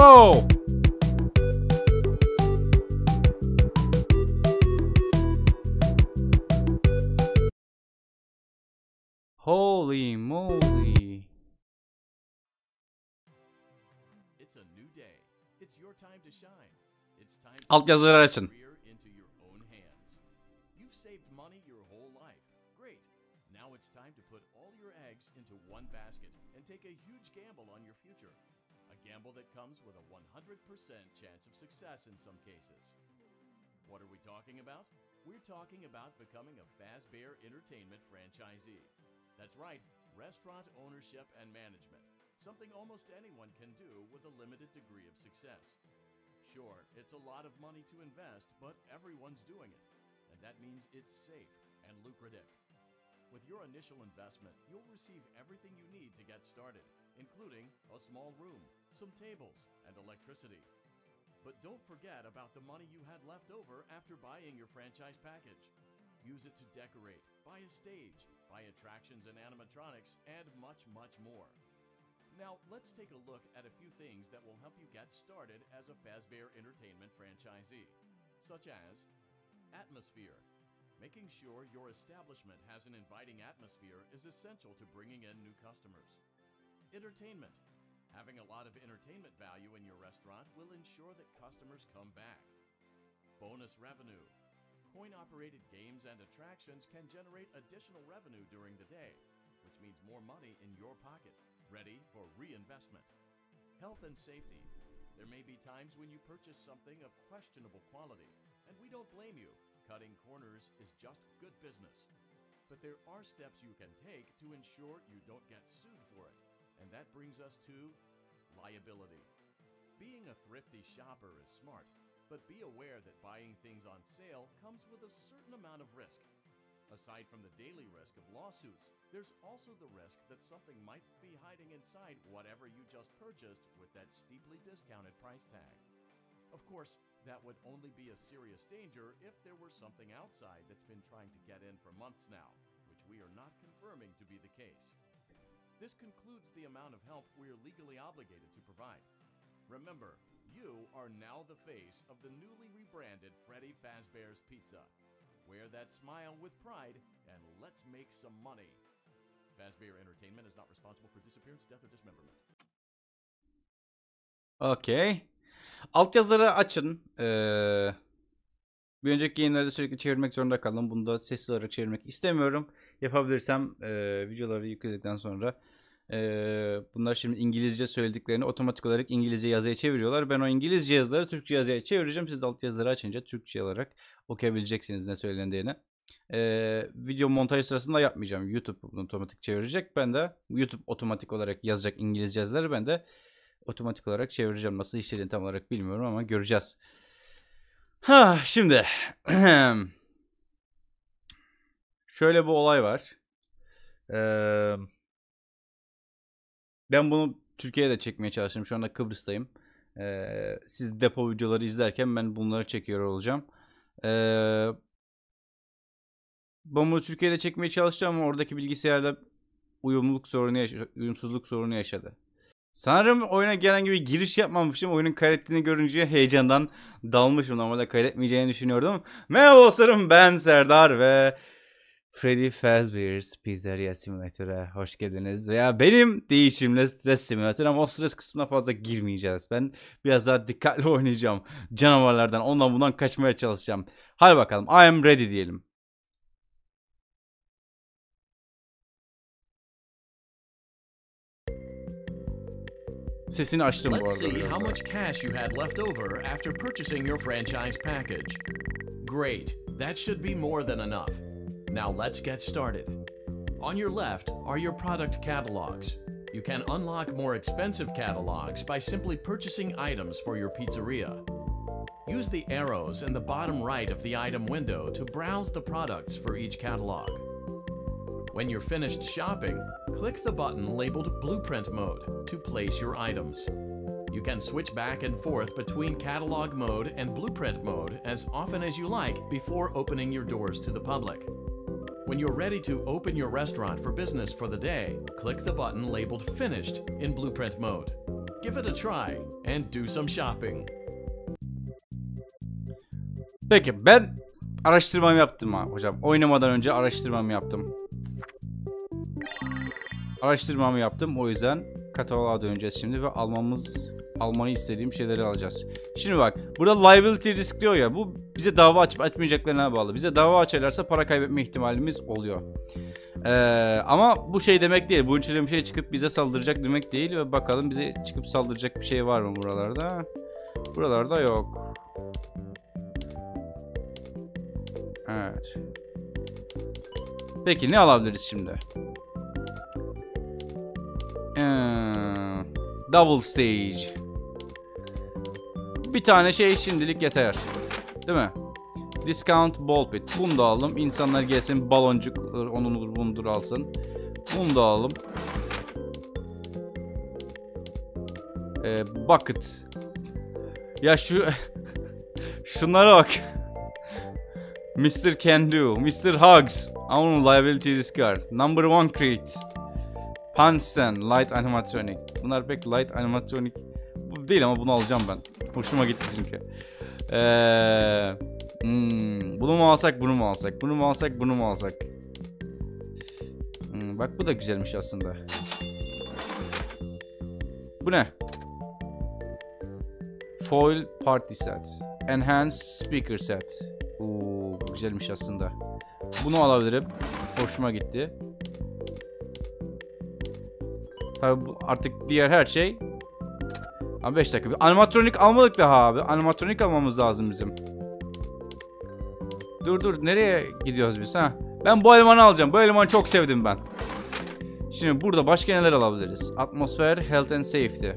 go! Holy moly. It's a new day. It's your time to shine. It's time to Altyazıları açın. career into your own hands. You've saved money your whole life. Great. Now it's time to put all your eggs into one basket and take a huge gamble on your future. A gamble that comes with a 100% chance of success in some cases. What are we talking about? We're talking about becoming a Fazbear Entertainment franchisee. That's right, restaurant ownership and management. Something almost anyone can do with a limited degree of success. Sure, it's a lot of money to invest, but everyone's doing it. And that means it's safe and lucrative. With your initial investment, you'll receive everything you need to get started, including a small room, some tables, and electricity. But don't forget about the money you had left over after buying your franchise package. Use it to decorate, buy a stage, buy attractions and animatronics, and much, much more. Now, let's take a look at a few things that will help you get started as a Fazbear Entertainment franchisee, such as atmosphere. Making sure your establishment has an inviting atmosphere is essential to bringing in new customers. Entertainment. Having a lot of entertainment value in your restaurant will ensure that customers come back. Bonus revenue. Coin-operated games and attractions can generate additional revenue during the day, which means more money in your pocket, ready for reinvestment. Health and safety. There may be times when you purchase something of questionable quality, and we don't blame you. Cutting corners is just good business. But there are steps you can take to ensure you don't get sued for it, and that brings us to liability. Being a thrifty shopper is smart, but be aware that buying things on sale comes with a certain amount of risk. Aside from the daily risk of lawsuits, there's also the risk that something might be hiding inside whatever you just purchased with that steeply discounted price tag. Of course, that would only be a serious danger if there were something outside that's been trying to get in for months now, which we are not confirming to be the case. This concludes the amount of help we are legally obligated to provide. Remember, you are now the face of the newly rebranded Freddy Fazbear's Pizza. Wear that smile with pride, and let's make some money. Fazbear Entertainment is not responsible for disappearance, death, or dismemberment. Okay. Altyazıları açın. Bir önceki yayınlarda sürekli çevirmek zorunda kaldım. Bunu da sesli olarak çevirmek istemiyorum. Yapabilirsem videoları yükledikten sonra bunlar şimdi İngilizce söylediklerini otomatik olarak İngilizce yazıya çeviriyorlar. Ben o İngilizce yazıları Türkçe yazıya çevireceğim. Siz de altyazıları açınca Türkçe olarak okuyabileceksiniz ne söylendiğini. Video montaj sırasında yapmayacağım. YouTube bunu otomatik çevirecek. Ben de YouTube otomatik olarak yazacak İngilizce yazıları. Ben de otomatik olarak çevireceğim. Nasıl işlediğini tam olarak bilmiyorum ama göreceğiz. Şimdi şöyle bir olay var. Ben bunu Türkiye'de çekmeye çalıştım. Şu anda Kıbrıs'tayım. Siz depo videoları izlerken ben bunları çekiyor olacağım. Ben bunu Türkiye'de çekmeye çalıştım ama oradaki bilgisayarla uyumsuzluk sorunu yaşadı. Sanırım oyuna gelen gibi giriş yapmamışım. Oyunun kaydettiğini görünce heyecandan dalmışım. Normalde kaydetmeyeceğini düşünüyordum. Merhaba dostlarım, ben Serdar ve Freddy Fazbear's Pizzeria Simulator'a hoş geldiniz. Veya benim değişimle stres simülatör ama o stres kısmına fazla girmeyeceğiz. Ben biraz daha dikkatli oynayacağım. Canavarlardan, ondan bundan kaçmaya çalışacağım. Hadi bakalım, I am ready diyelim. Sesini açtım bu arada. Let's see how much cash you had left over after purchasing your franchise package. Great, that should be more than enough. Now let's get started. On your left are your product catalogs. You can unlock more expensive catalogs by simply purchasing items for your pizzeria. Use the arrows in the bottom right of the item window to browse the products for each catalog. When you're finished shopping, click the button labeled Blueprint Mode to place your items. You can switch back and forth between Catalog Mode and Blueprint Mode as often as you like before opening your doors to the public. When you're ready to open your restaurant for business for the day, click the button labeled Finished in Blueprint Mode. Give it a try and do some shopping. Peki ben araştırmamı yaptım ha hocam. Oynamadan önce araştırmamı yaptım. Araştırmamı yaptım. O yüzden kataloğa döneceğiz şimdi ve almayı istediğim şeyleri alacağız. Şimdi bak burada liability risk diyor ya, bu bize dava açıp açmayacaklarına bağlı. Bize dava açarlarsa para kaybetme ihtimalimiz oluyor. Ama bu şey demek değil. Bunun içinde bir şey çıkıp bize saldıracak demek değil. Ve bakalım bize çıkıp saldıracak bir şey var mı buralarda? Buralarda yok. Evet. Peki ne alabiliriz şimdi? Double stage. Bir tane şey şimdilik yeter. Değil mi? Discount ball pit. Bunu da alalım. İnsanlar gelsin, baloncuk onudur bundur alsın. Bunu da alalım. Bucket. Ya şunlara bak. Mr. Can Do, Mr. Hugs. Ama onun liability risk var. Number 1 crate. Punchstand, light animatronic. Bunlar pek light animatronic bu değil ama bunu alacağım ben. Hoşuma gitti çünkü. Bunu mu alsak, bunu mu alsak? Bunu mu alsak, bunu mu alsak? Bak bu da güzelmiş aslında. Bu ne? Foil party set. Enhanced speaker set. Oo, güzelmiş aslında. Bunu alabilirim. Hoşuma gitti. Tabii artık diğer her şey. Ama 5 dakika. Animatronik almadık daha abi. Animatronik almamız lazım bizim. Dur nereye gidiyoruz biz ha? Ben bu elemanı alacağım. Bu elemanı çok sevdim ben. Şimdi burada başka neler alabiliriz? Atmosfer, health and safety.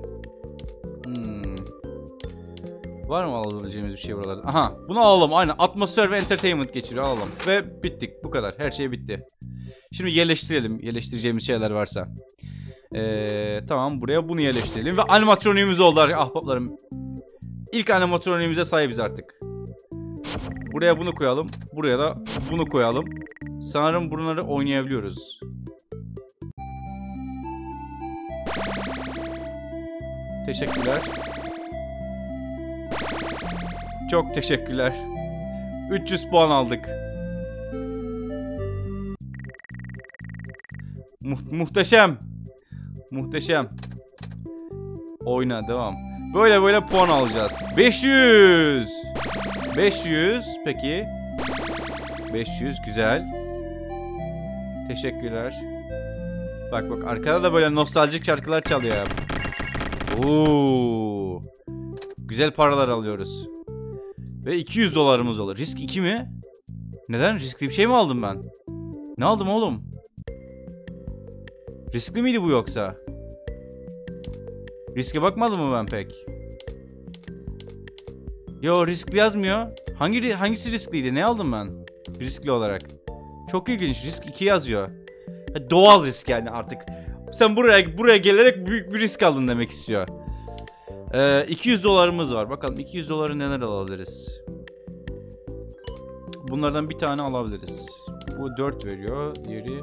Var mı alabileceğimiz bir şey buralarda? Aha, bunu alalım. Aynen, atmosfer ve entertainment geçiriyor, alalım. Ve bittik, bu kadar. Her şey bitti. Şimdi yerleştirelim. Yerleştireceğimiz şeyler varsa. Tamam, buraya bunu yerleştirelim. Ve animatroniğimiz oldu ahbaplarım. İlk animatroniğimize sahibiz artık. Buraya bunu koyalım. Buraya da bunu koyalım. Sanırım bunları oynayabiliyoruz. Teşekkürler. Çok teşekkürler. 300 puan aldık. Muhteşem. Muhteşem. Oyna, devam. Böyle puan alacağız. 500. 500 peki. 500 güzel. Teşekkürler. Bak arkada da böyle nostaljik şarkılar çalıyor. Oo. Güzel paralar alıyoruz. Ve 200 dolarımız olur. Risk 2 mi? Neden? Riskli bir şey mi aldım ben? Ne aldım oğlum? Riskli miydi bu yoksa? Riske bakmadım mı ben pek? Yo, riskli yazmıyor. Hangisi riskliydi? Ne aldım ben? Riskli olarak. Çok ilginç. Risk 2 yazıyor. Doğal risk yani artık. Sen buraya gelerek büyük bir risk aldın demek istiyor. 200 dolarımız var. Bakalım 200 doları neler alabiliriz? Bunlardan bir tane alabiliriz. Bu 4 veriyor. Diğeri...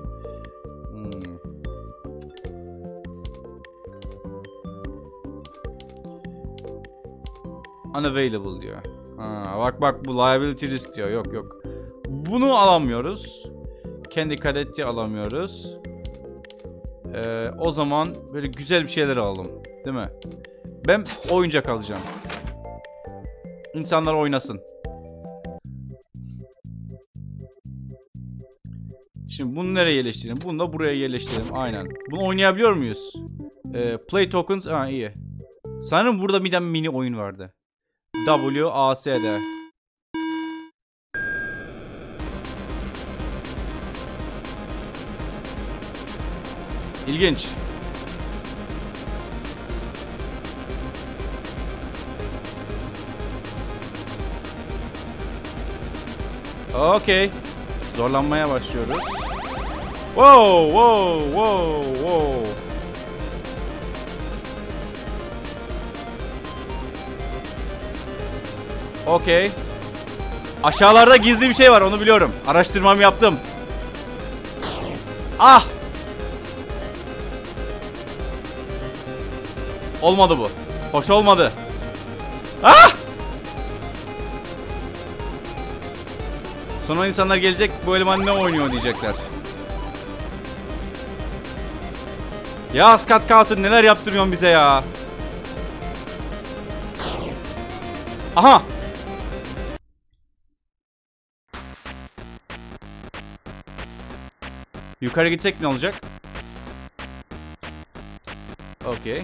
Unavailable diyor. Bak bu liability risk diyor. Yok. Bunu alamıyoruz. Kendi kadeti alamıyoruz. O zaman böyle güzel bir şeyler alalım. Değil mi? Ben oyuncak alacağım. İnsanlar oynasın. Şimdi bunu nereye yerleştirelim? Bunu da buraya yerleştirelim. Aynen. Bunu oynayabiliyor muyuz? Play tokens. İyi. Sanırım burada bir tane mini oyun vardı. WASD. İlginç. Okey. Zorlanmaya başlıyoruz. Wow. Okey. Aşağılarda gizli bir şey var, onu biliyorum. Araştırmamı yaptım. Ah! Olmadı bu. Hoş olmadı. Ah! Sonra insanlar gelecek, bu eleman ne oynuyor diyecekler. Ya Scott Cawthon neler yaptırıyorsun bize ya. Aha. Yukarı gitsek ne olacak? Okey.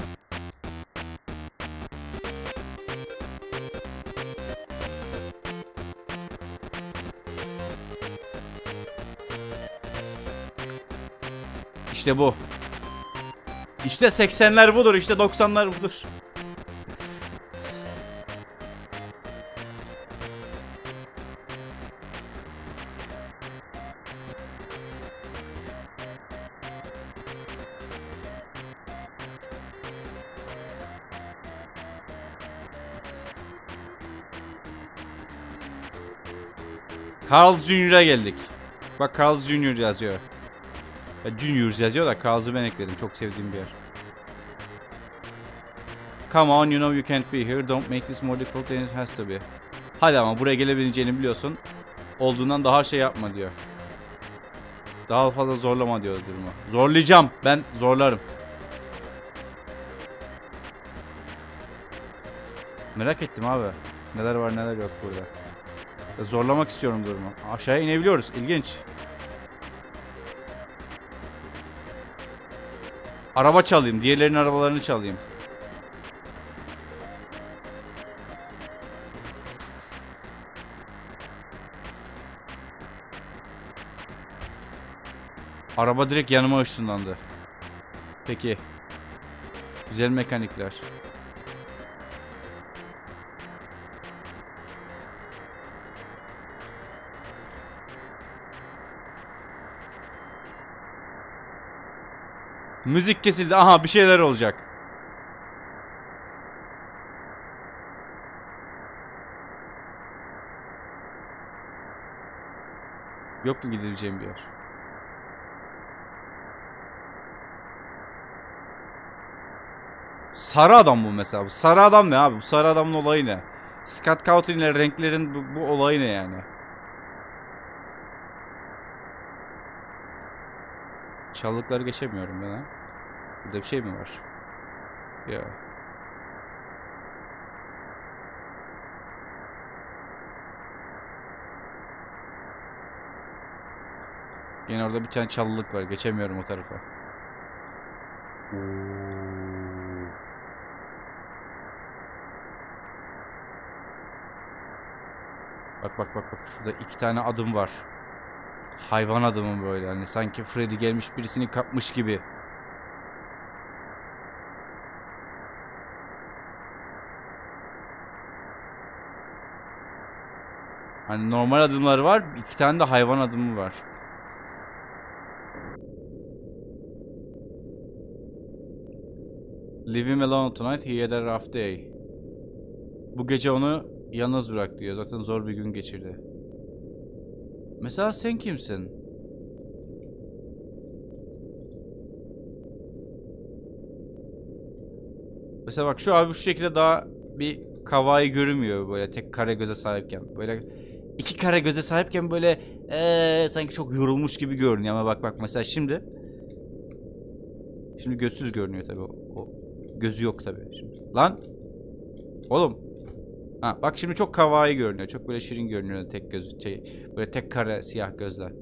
İşte bu. İşte 80'ler budur, işte 90'lar budur. Carl's Jr.'a geldik. Bak Carl's Jr. yazıyor. Juniors yazıyor da Carl's'ı ben ekledim. Çok sevdiğim bir yer. Come on, you know you can't be here. Don't make this more difficult than it has to be. Hadi ama buraya gelebileceğini biliyorsun. Olduğundan daha şey yapma diyor. Daha fazla zorlama diyor durumu. Zorlayacağım. Ben zorlarım. Merak ettim abi. Neler var neler yok burada. Zorlamak istiyorum durumu. Aşağıya inebiliyoruz. İlginç. Araba çalayım. Diğerlerinin arabalarını çalayım. Araba direkt yanıma ışınlandı. Peki. Güzel mekanikler. Müzik kesildi. Aha bir şeyler olacak. Yok mu gidebileceğim bir yer? Sarı adam bu mesela. Sarı adam ne abi? Bu sarı adamın olayı ne? Scott Cawthon ile renklerin bu olayı ne yani? Çalılıkları geçemiyorum ben ha. Burada bir şey mi var? Ya. Yine orada bir tane çalılık var. Geçemiyorum o tarafa. Oo. Bak bak bak bak. Şurada 2 tane adım var. Hayvan adımı böyle. Hani sanki Freddy gelmiş birisini kapmış gibi. Hani normal adımları var. 2 tane de hayvan adımı var. Leave him alone tonight. He had a rough day. Bu gece onu yalnız bırak diyor. Zaten zor bir gün geçirdi. Mesela sen kimsin? Mesela bak şu abi şu şekilde daha bir kawaii görünmüyor böyle tek kare göze sahipken. Böyle 2 kare göze sahipken böyle sanki çok yorulmuş gibi görünüyor ama bak mesela şimdi gözsüz görünüyor tabii. O gözü yok tabii şimdi. Lan oğlum. Ha bak şimdi çok kawaii görünüyor. Çok böyle şirin görünüyor tek göz böyle tek kare siyah gözler.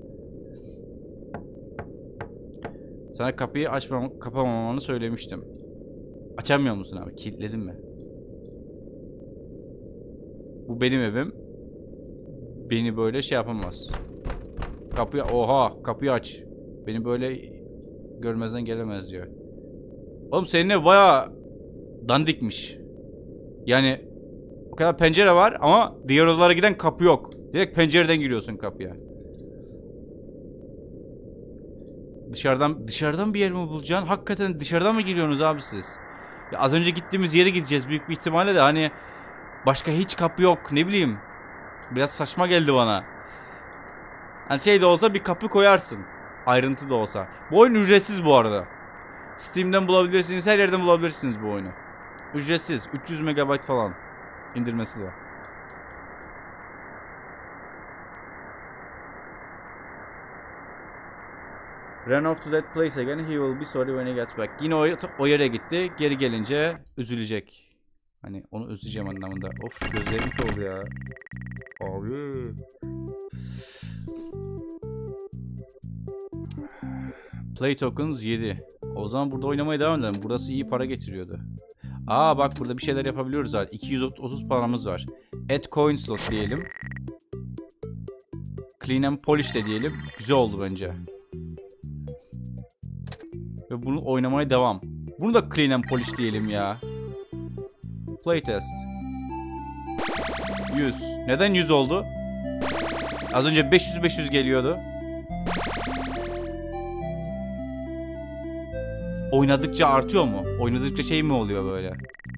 Sana kapıyı kapamamanı söylemiştim. Açamıyor musun abi? Kilitledin mi? Bu benim evim. Beni böyle şey yapamaz. Kapıyı aç. Beni böyle görmezden gelemez diyor. Oğlum senin ev bayağı dandikmiş. Yani o kadar pencere var ama diğer odalara giden kapı yok. Direkt pencereden giriyorsun kapıya. Dışarıdan bir yer mi bulacaksın? Hakikaten dışarıdan mı giriyorsunuz abi siz? Ya az önce gittiğimiz yere gideceğiz büyük bir ihtimalle de hani başka hiç kapı yok ne bileyim. Biraz saçma geldi bana. Hani şey de olsa bir kapı koyarsın. Ayrıntı da olsa. Bu oyun ücretsiz bu arada. Steam'den bulabilirsiniz, her yerden bulabilirsiniz bu oyunu. Ücretsiz. 300 MB falan indirmesi var. Run off to that place again. He will be sorry when he gets back. Yine o yere gitti. Geri gelince üzülecek. Hani onu üzüleceğim anlamında. Of, gözlerim oldu ya. Abi. Play tokens 7. O zaman burada oynamaya devam edelim. Burası iyi para getiriyordu. Aa bak, burada bir şeyler yapabiliyoruz zaten. 230 paramız var. Add coin slot diyelim. Clean and polish de diyelim. Güzel oldu bence. Ve bunu oynamaya devam. Bunu da clean and polish diyelim ya. Playtest. 100. Neden 100 oldu? Az önce 500 geliyordu. Oynadıkça artıyor mu? Oynadıkça şey mi oluyor böyle?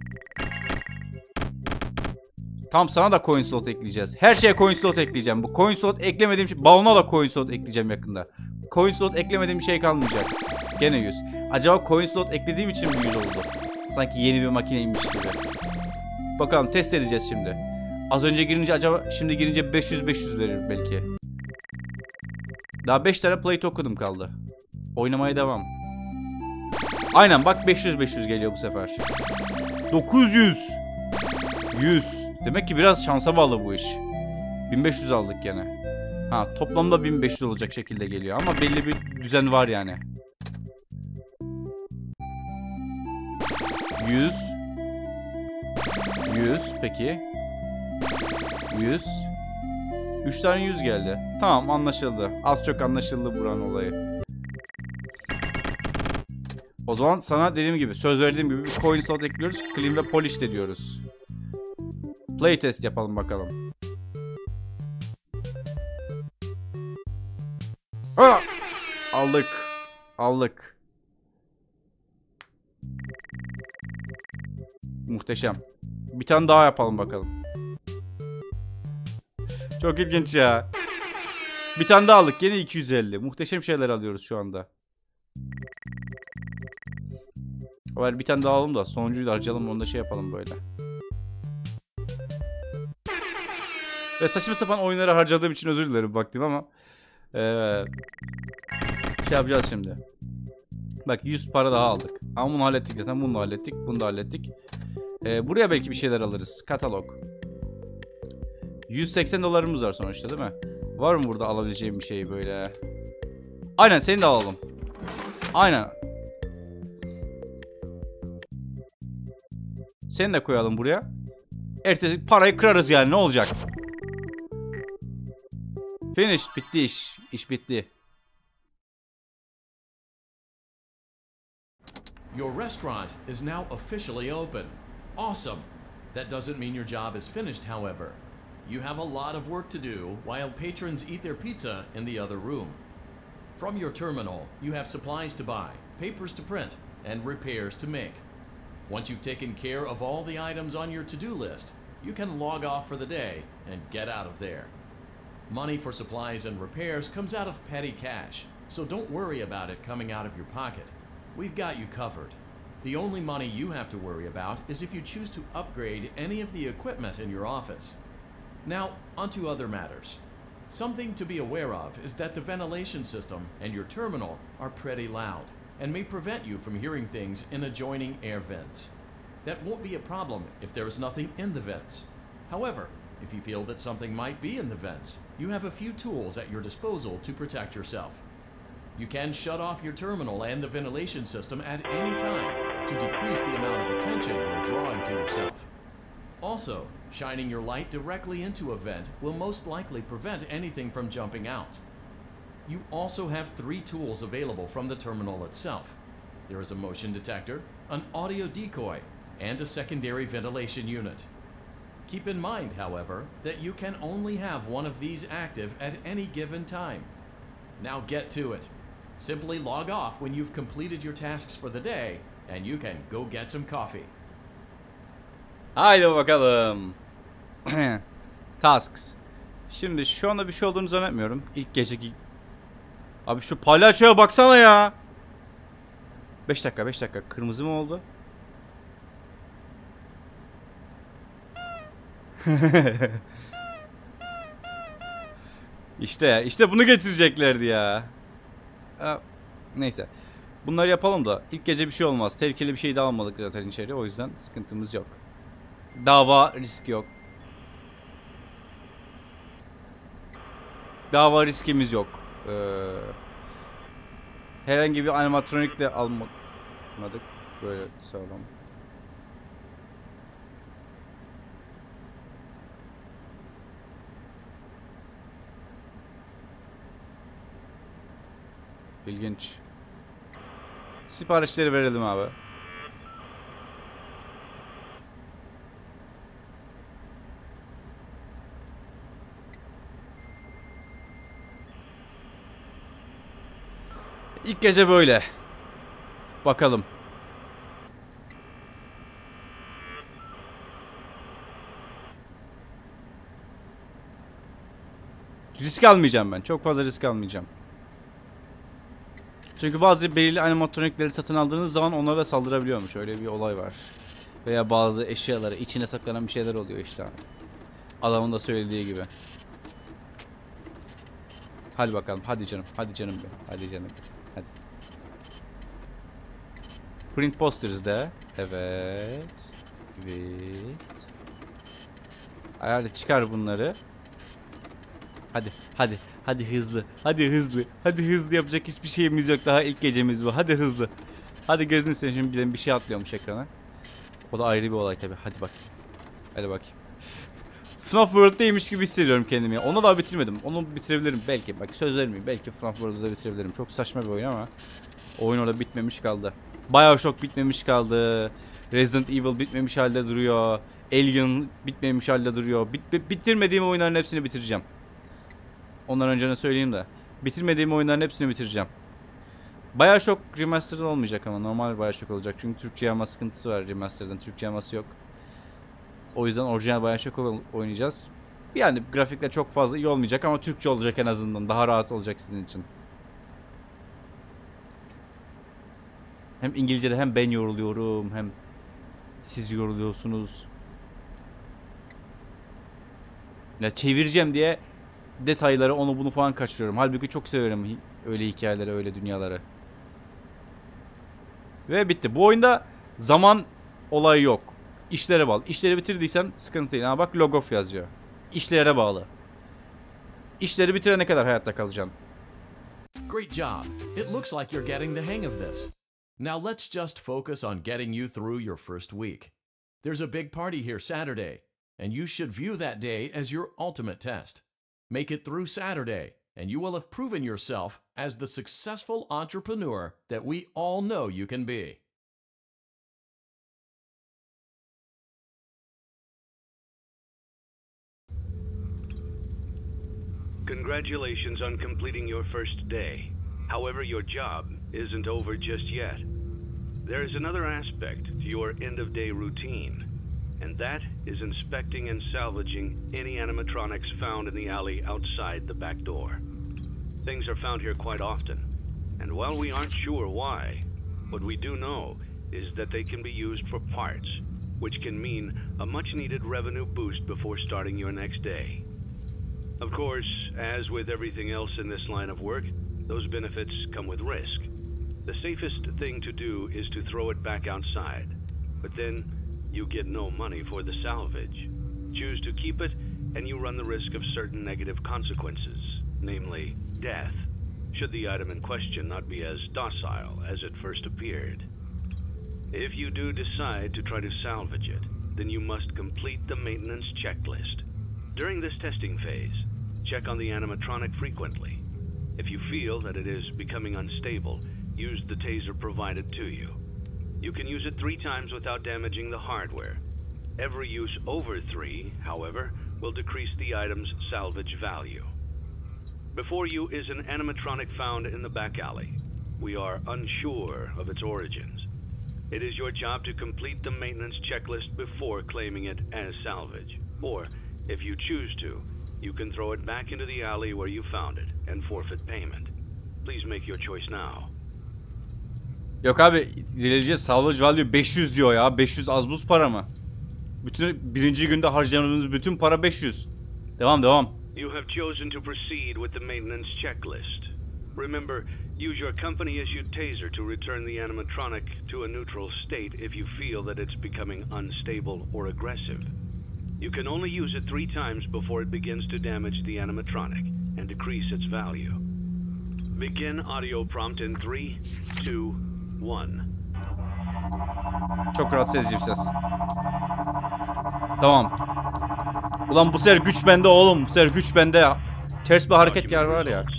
Tamam, sana da coin slot ekleyeceğiz. Her şeye coin slot ekleyeceğim. Bu coin slot eklemediğim şey... Balona da coin slot ekleyeceğim yakında. Coin slot eklemediğim bir şey kalmayacak. Gene 100. Acaba coin slot eklediğim için mi 100 oldu? Sanki yeni bir makineymiş gibi. Bakalım, test edeceğiz şimdi. Az önce girince acaba şimdi girince 500 verir belki. Daha 5 tane play token'ım kaldı. Oynamaya devam. Aynen bak, 500 geliyor bu sefer. 900. 100. Demek ki biraz şansa bağlı bu iş. 1500 aldık gene. Ha, toplamda 1500 olacak şekilde geliyor ama belli bir düzen var yani. 100. 100 peki. 100. 3 tane 100 geldi. Tamam, anlaşıldı. Az çok anlaşıldı buranın olayı. O zaman sana dediğim gibi, söz verdiğim gibi bir coin slot ekliyoruz. Clean ve polish de diyoruz. Playtest yapalım bakalım. Ha! Aldık. Aldık. Muhteşem. Bir tane daha yapalım bakalım. Çok ilginç ya. Bir tane daha aldık. Yine 250. Muhteşem şeyler alıyoruz şu anda. Var, bir tane daha alalım da sonuncuyu da harcayalım, onu da şey yapalım böyle. Ve saçma sapan oyunları harcadığım için özür dilerim baktım ama şey yapacağız şimdi. Bak, 100 para daha aldık. Ama bunu hallettik zaten, bunu da hallettik, bunu da hallettik. Buraya belki bir şeyler alırız. Katalog. 180 dolarımız var sonuçta, değil mi? Var mı burada alabileceğim bir şey böyle? Aynen, seni de alalım. Aynen. Seni de koyalım buraya. Ertesi parayı kırarız yani, ne olacak? Finish, bitti iş. İş bitti. Your restaurant is now officially open. Awesome! That doesn't mean your job is finished, however. You have a lot of work to do while patrons eat their pizza in the other room. From your terminal, you have supplies to buy, papers to print, and repairs to make. Once you've taken care of all the items on your to-do list, you can log off for the day and get out of there. Money for supplies and repairs comes out of petty cash, so don't worry about it coming out of your pocket. We've got you covered. The only money you have to worry about is if you choose to upgrade any of the equipment in your office. Now, onto other matters. Something to be aware of is that the ventilation system and your terminal are pretty loud and may prevent you from hearing things in adjoining air vents. That won't be a problem if there is nothing in the vents. However, if you feel that something might be in the vents, you have a few tools at your disposal to protect yourself. You can shut off your terminal and the ventilation system at any time to decrease the amount of attention you're drawing to yourself. Also, shining your light directly into a vent will most likely prevent anything from jumping out. You also have 3 tools available from the terminal itself. There is a motion detector, an audio decoy, and a secondary ventilation unit. Keep in mind, however, that you can only have one of these active at any given time. Now get to it. Simply log off when you've completed your tasks for the day, and you can go get some coffee. Haydi bakalım. Tasks. Şimdi şu anda bir şey olduğunu zannetmiyorum. İlk geceki... Abi şu palyaçoya baksana ya. 5 dakika. Kırmızı mı oldu? işte bunu getireceklerdi ya. Neyse. Bunları yapalım da ilk gece bir şey olmaz. Tehlikeli bir şey de almadık zaten içeri. O yüzden sıkıntımız yok. Dava riski yok. Dava riskimiz yok. Herhangi bir animatronik de almadık. Böyle sağlam. İlginç. Siparişleri verelim abi. İlk gece böyle. Bakalım. Risk almayacağım ben. Çok fazla risk almayacağım. Çünkü bazı belirli animatronikleri satın aldığınız zaman onlara saldırabiliyormuş. Öyle bir olay var. Veya bazı eşyaları içine saklanan bir şeyler oluyor işte. Adamın da söylediği gibi. Hadi bakalım. Hadi canım. Hadi canım be. Hadi canım. Hadi. Print posters de. Evet. Evet. Hadi çıkar bunları. Hadi. Hadi. Hadi hızlı. Hadi hızlı. Hadi hızlı, yapacak hiçbir şeyimiz yok. Daha ilk gecemiz bu. Hadi hızlı. Hadi gözünü seveyim, şimdi bir şey atlıyormuş ekrana. O da ayrı bir olay tabi. Hadi bak. Hadi bak. FNAF World'deymiş gibi hissediyorum kendimi. Onu da bitirmedim. Onu bitirebilirim belki. Bak söz vermeyeyim. Belki FNAF World'da da bitirebilirim. Çok saçma bir oyun ama oyun orada bitmemiş kaldı. BioShock bitmemiş kaldı. Resident Evil bitmemiş halde duruyor. Alien bitmemiş halde duruyor. Bitirmediğim oyunların hepsini bitireceğim. Ondan önce ne söyleyeyim de. Bitirmediğim oyunların hepsini bitireceğim. BioShock Remastered olmayacak ama normal BioShock olacak. Çünkü Türkçe yama sıkıntısı var Remastered'ın. Türkçe yaması yok. O yüzden orijinal BioShock oynayacağız. Yani grafikler çok fazla iyi olmayacak ama Türkçe olacak en azından. Daha rahat olacak sizin için. Hem İngilizce'de hem ben yoruluyorum hem siz yoruluyorsunuz. Ya çevireceğim diye detayları, onu bunu falan kaçırıyorum. Halbuki çok severim öyle hikayeleri, öyle dünyaları. Ve bitti. Bu oyunda zaman olayı yok. İşlere bağlı. İşleri bitirdiysen sıkıntı değil. Ha bak log off yazıyor. İşlere bağlı. İşleri bitirene kadar hayatta kalacaksın. Great job. It looks like you're getting the hang of this. Now let's just focus on getting you through your first week. There's a big party here Saturday, and you should view that day as your ultimate test. Make it through Saturday, and you will have proven yourself as the successful entrepreneur that we all know you can be. Congratulations on completing your first day. However, your job isn't over just yet. There is another aspect to your end-of-day routine, and that is inspecting and salvaging any animatronics found in the alley outside the back door. Things are found here quite often, and while we aren't sure why, what we do know is that they can be used for parts, which can mean a much-needed revenue boost before starting your next day. Of course, as with everything else in this line of work, those benefits come with risk. The safest thing to do is to throw it back outside, but then you get no money for the salvage. Choose to keep it, and you run the risk of certain negative consequences, namely death, should the item in question not be as docile as it first appeared. If you do decide to try to salvage it, then you must complete the maintenance checklist. During this testing phase, check on the animatronic frequently. If you feel that it is becoming unstable, use the taser provided to you. You can use it 3 times without damaging the hardware. Every use over 3, however, will decrease the item's salvage value. Before you is an animatronic found in the back alley. We are unsure of its origins. It is your job to complete the maintenance checklist before claiming it as salvage. Or, if you choose to, you can throw it back into the alley where you found it and forfeit payment. Please make your choice now. Yok abi, ilerleyeceğiz. Salvage value 500 diyor ya. 500 az buz para mı? Bütün birinci günde harcadığımız bütün para 500. Devam. You have chosen to proceed with the maintenance checklist. Remember, use your company-issued taser to return the animatronic to a neutral state if you feel that it's becoming unstable or aggressive. You can only use it 3 times before it begins to damage the animatronic and decrease its value. Begin audio prompt in 3, 2, 1. Çok rahatsız edici bir ses. Tamam. Ulan bu sefer güç bende oğlum. Bu sefer güç bende. Ters bir hareket yer var ya.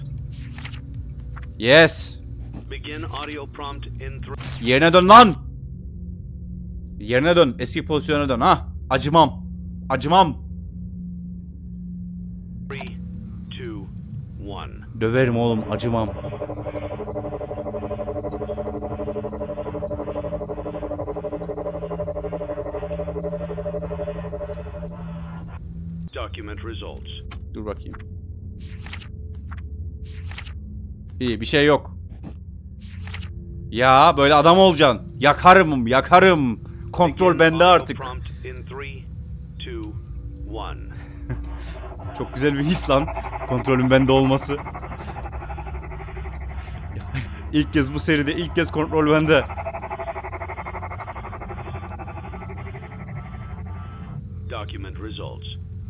Yes. Begin audio prompt in 3. Yerine dön lan. Yerine dön. Eski pozisyona dön ha. Acımam. 3, 2, 1. Döverim oğlum, acımam. Document results. Dur bakayım. İyi, bir şey yok. Ya böyle adam olacaksın. Yakarım. Kontrol bende artık. Çok güzel bir his lan. Kontrolün bende olması. İlk kez bu seride, ilk kez kontrol bende. Document results.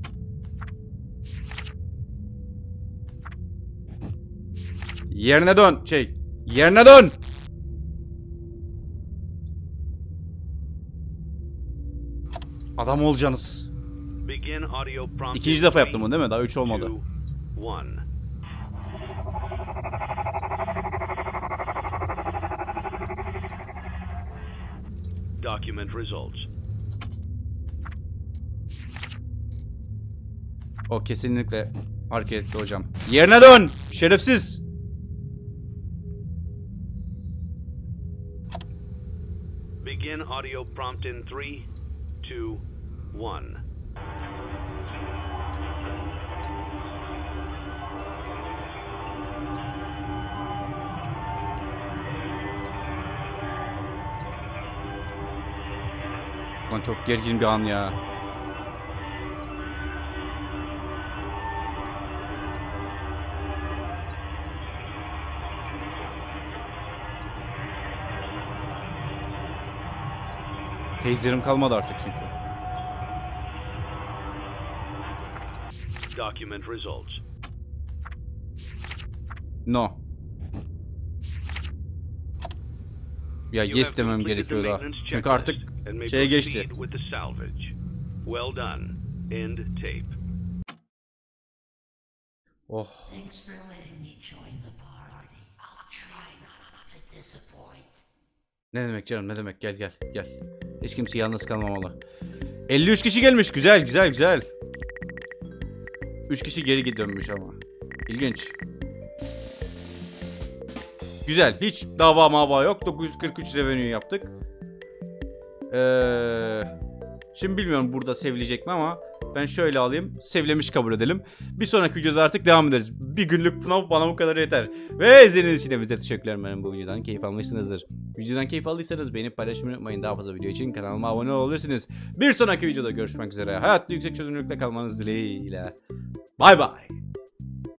Yerine dön. Yerine dön. Adam olacaksınız. İkinci defa yaptım bunu değil mi? Daha 3 olmadı. Document results. O kesinlikle hareketli hocam. Yerine dön. Şerefsiz. Begin audio prompt in 3, 2, 1. Lan çok gergin bir an ya. Taser'ım kalmadı artık çünkü. Document results. No. Ya yes demem gerekiyor daha. Çünkü artık şeye geçti. Well done. End tape. Oh. Thanks for letting me join the party. I'll try not to disappoint. Ne demek canım, ne demek, gel. Hiç kimse yalnız kalmamalı. 53 kişi gelmiş, güzel. 3 kişi geri dönmüş ama. İlginç. Güzel, hiç dava mava yok. 943 revenue yaptık. Şimdi bilmiyorum burada sevilecek mi ama ben şöyle alayım. Sevilemiş kabul edelim. Bir sonraki videoda artık devam ederiz. Bir günlük FNAF bana bu kadar yeter. Ve izlediğiniz için hepinize teşekkürler. Umarım bu videodan keyif almışsınızdır. Videodan keyif aldıysanız beğenip paylaşmayı unutmayın. Daha fazla video için kanalıma abone olabilirsiniz. Bir sonraki videoda görüşmek üzere. Hayatta yüksek çözünürlükte kalmanız dileğiyle. Bye bye.